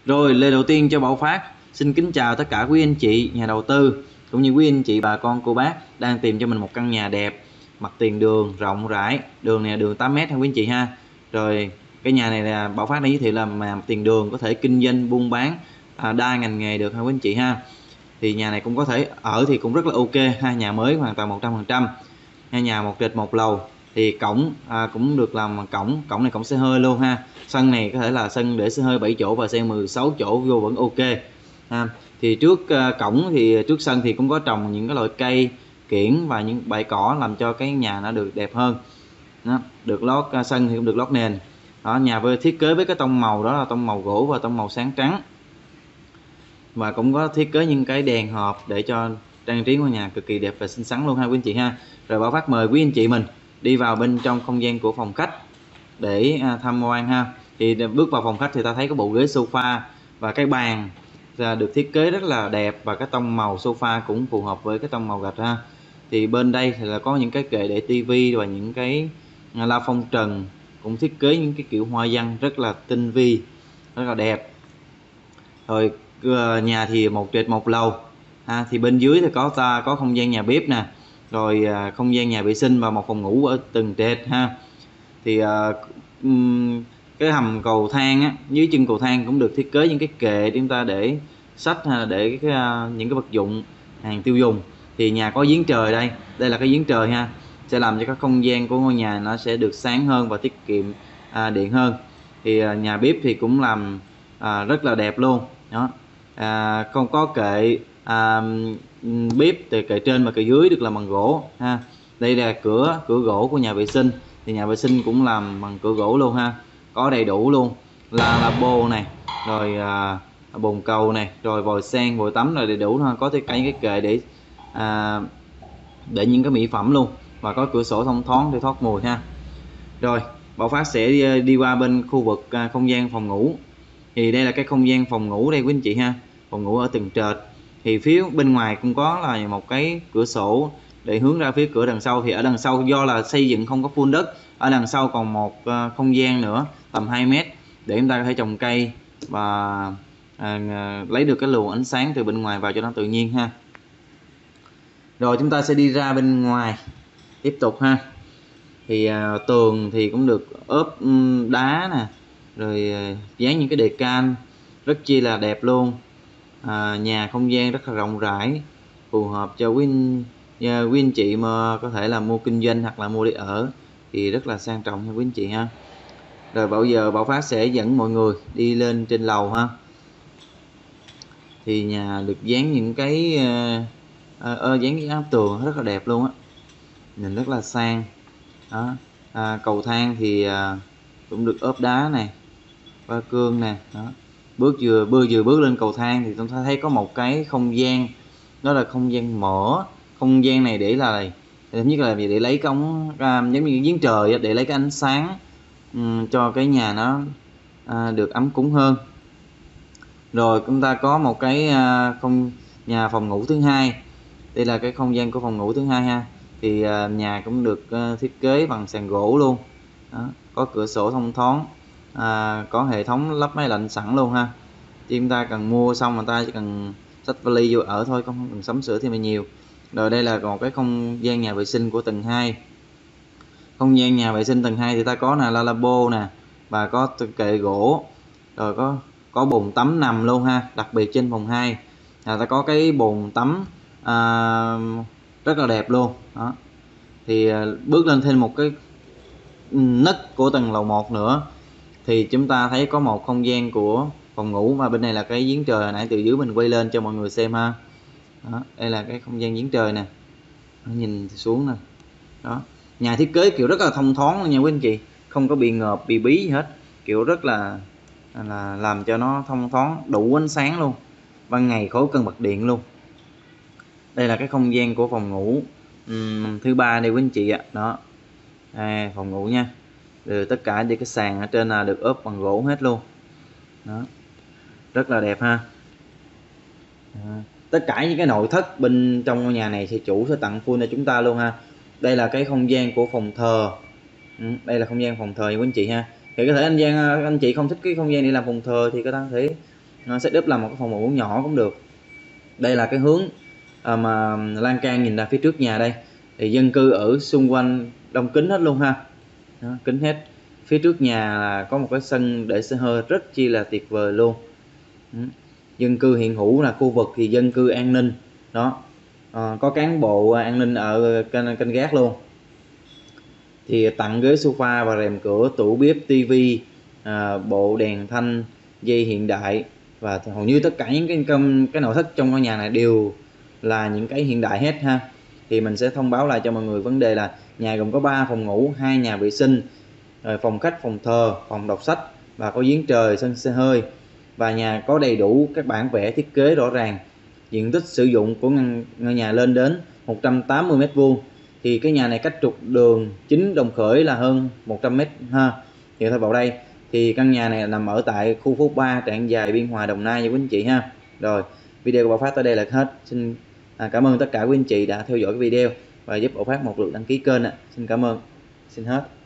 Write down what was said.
Rồi, lời đầu tiên cho Bảo Phát xin kính chào tất cả quý anh chị nhà đầu tư cũng như quý anh chị bà con cô bác đang tìm cho mình một căn nhà đẹp, mặt tiền đường rộng rãi, đường này là đường 8 m ha quý anh chị ha. Rồi cái nhà này là Bảo Phát đang giới thiệu là mặt tiền đường có thể kinh doanh buôn bán đa ngành nghề được ha quý anh chị ha. Thì nhà này cũng có thể ở thì cũng rất là ok ha, nhà mới hoàn toàn 100%. Nhà một trệt một lầu thì cổng cũng được làm cổng này cổng xe hơi luôn ha. Sân này có thể là sân để xe hơi 7 chỗ và xe 16 chỗ vô vẫn ok ha. Thì trước cổng thì trước sân thì cũng có trồng những cái loại cây kiểng và những bãi cỏ làm cho cái nhà nó được đẹp hơn đó. Được lót sân thì cũng được lót nền đó. Nhà với thiết kế với cái tông màu đó là tông màu gỗ và tông màu sáng trắng, và cũng có thiết kế những cái đèn hộp để cho trang trí ngôi nhà cực kỳ đẹp và xinh xắn luôn ha quý anh chị ha. Rồi Bảo Phát mời quý anh chị mình đi vào bên trong không gian của phòng khách để tham quan ha. Thì bước vào phòng khách thì ta thấy có bộ ghế sofa và cái bàn được thiết kế rất là đẹp, và cái tông màu sofa cũng phù hợp với cái tông màu gạch ha. Thì bên đây thì là có những cái kệ để tivi và những cái la phong trần cũng thiết kế những cái kiểu hoa văn rất là tinh vi, rất là đẹp. Rồi nhà thì một trệt một lầu thì bên dưới thì có không gian nhà bếp nè, rồi không gian nhà vệ sinh và một phòng ngủ ở từng trệt ha. Thì cái hầm cầu thang á, dưới chân cầu thang cũng được thiết kế những cái kệ để chúng ta để sách để những cái vật dụng hàng tiêu dùng. Thì nhà có giếng trời đây là cái giếng trời ha, sẽ làm cho các không gian của ngôi nhà nó sẽ được sáng hơn và tiết kiệm điện hơn. Thì nhà bếp thì cũng làm rất là đẹp luôn đó. Không có kệ bếp từ kệ trên và kệ dưới được làm bằng gỗ ha. Đây là cửa gỗ của nhà vệ sinh, thì nhà vệ sinh cũng làm bằng cửa gỗ luôn ha, có đầy đủ luôn lavabo này, rồi bồn cầu này, rồi vòi sen, vòi tắm là đầy đủ ha. Có cái kệ để những cái mỹ phẩm luôn, và có cửa sổ thông thoáng để thoát mùi ha. Rồi Bảo Phát sẽ đi qua bên khu vực không gian phòng ngủ. Thì đây là cái không gian phòng ngủ đây quý anh chị ha, phòng ngủ ở tầng trệt. Thì phía bên ngoài cũng có là một cái cửa sổ để hướng ra phía cửa đằng sau. Thì ở đằng sau do là xây dựng không có full đất, ở đằng sau còn một không gian nữa tầm 2 m để chúng ta có thể trồng cây và lấy được cái luồng ánh sáng từ bên ngoài vào cho nó tự nhiên ha. Rồi chúng ta sẽ đi ra bên ngoài tiếp tục ha. Thì tường thì cũng được ốp đá nè, rồi dán những cái đề can rất chi là đẹp luôn. Nhà không gian rất là rộng rãi, phù hợp cho quý anh chị mà có thể là mua kinh doanh hoặc là mua để ở, thì rất là sang trọng nha quý anh chị ha. Rồi bây giờ Bảo Phát sẽ dẫn mọi người đi lên trên lầu ha. Thì nhà được dán những cái dán cái áp tường rất là đẹp luôn á, nhìn rất là sang đó. Cầu thang thì cũng được ốp đá này, ba cương nè đó. Vừa bước lên cầu thang thì chúng ta thấy có một cái không gian, đó là không gian mở. Không gian này để là thứ nhất là để lấy cái ống giống như giếng trời để lấy cái ánh sáng cho cái nhà nó được ấm cúng hơn. Rồi chúng ta có một cái nhà phòng ngủ thứ hai. Đây là cái không gian của phòng ngủ thứ hai ha. Thì nhà cũng được thiết kế bằng sàn gỗ luôn đó. Có cửa sổ thông thoáng, có hệ thống lắp máy lạnh sẵn luôn ha. Thì chúng ta cần mua xong người ta chỉ cần xách vali vô ở thôi, không cần sắm sửa thêm nhiều. Rồi đây là một cái không gian nhà vệ sinh của tầng 2. Không gian nhà vệ sinh tầng 2 thì ta có là lavabo nè, và có kệ gỗ, rồi có bồn tắm nằm luôn ha. Đặc biệt trên phòng 2 ta có cái bồn tắm rất là đẹp luôn đó. Thì bước lên thêm một cái nấc của tầng lầu 1 nữa thì chúng ta thấy có một không gian của phòng ngủ, và bên này là cái giếng trời hồi nãy từ dưới mình quay lên cho mọi người xem ha đó. Đây là cái không gian giếng trời nè, nhìn xuống nè đó. Nhà thiết kế kiểu rất là thông thoáng luôn nha quý anh chị, không có bị ngợp bị bí gì hết, kiểu rất là làm cho nó thông thoáng, đủ ánh sáng luôn, ban ngày khỏi cần bật điện luôn. Đây là cái không gian của phòng ngủ thứ ba đây quý anh chị ạ đó. Phòng ngủ nha, rồi tất cả đi cái sàn ở trên là được ốp bằng gỗ hết luôn đó, rất là đẹp ha. Tất cả những cái nội thất bên trong ngôi nhà này thì chủ sẽ tặng full cho chúng ta luôn ha. Đây là cái không gian của phòng thờ. Đây là không gian phòng thờ quý anh chị ha. Thì có thể anh chị không thích cái không gian này làm phòng thờ thì có thể setup làm một cái phòng ngủ nhỏ cũng được. Đây là cái hướng mà lan can nhìn ra phía trước nhà đây, thì dân cư ở xung quanh đông kính hết luôn ha. Đó, kính hết. Phía trước nhà là có một cái sân để xe hơi rất chi là tuyệt vời luôn. Dân cư hiện hữu là khu vực thì dân cư an ninh đó, có cán bộ an ninh ở canh gác luôn. Thì tặng ghế sofa và rèm cửa, tủ bếp, tivi, bộ đèn thanh, dây hiện đại, và hầu như tất cả những cái nội thất trong ngôi nhà này đều là những cái hiện đại hết ha. Thì mình sẽ thông báo lại cho mọi người vấn đề là nhà gồm có 3 phòng ngủ, 2 nhà vệ sinh, phòng khách, phòng thờ, phòng đọc sách và có giếng trời, sân xe hơi, và nhà có đầy đủ các bản vẽ thiết kế rõ ràng. Diện tích sử dụng của ngôi nhà lên đến 180 m². Thì cái nhà này cách trục đường chính Đồng Khởi là hơn 100 m ha. Thì thôi vào đây thì căn nhà này nằm ở tại khu phố 3, Trảng Giài, Biên Hòa, Đồng Nai nha quý anh chị ha. Rồi, video của Bảo Phát tới đây là hết. Xin cảm ơn tất cả quý anh chị đã theo dõi cái video và giúp Bảo Phát một lượt đăng ký kênh ạ. Xin cảm ơn. Xin hết.